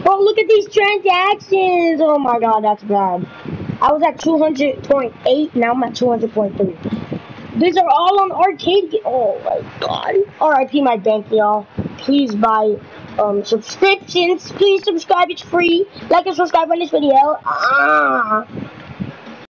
Oh, look at these transactions. Oh my god, that's bad. I was at 200.8, now I'm at 200.3. These are all on arcade. Oh my god. RIP my bank, y'all. Please buy subscriptions. Please subscribe, it's free. Like and subscribe on this video.